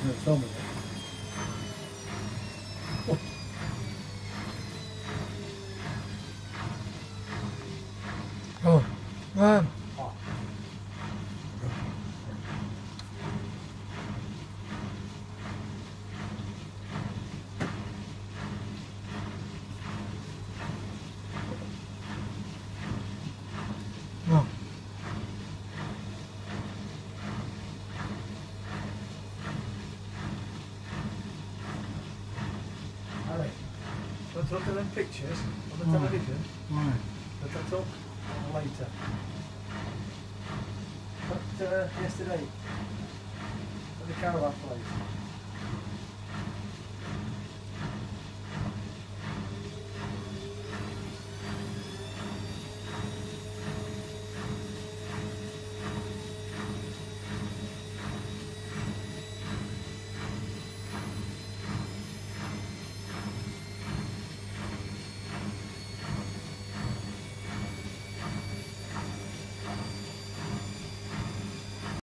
No, filming it. Oh, man. Oh. Oh. Harry, let's look at them pictures on the Oh. television. Right. That I took later. But yesterday at the caravan place.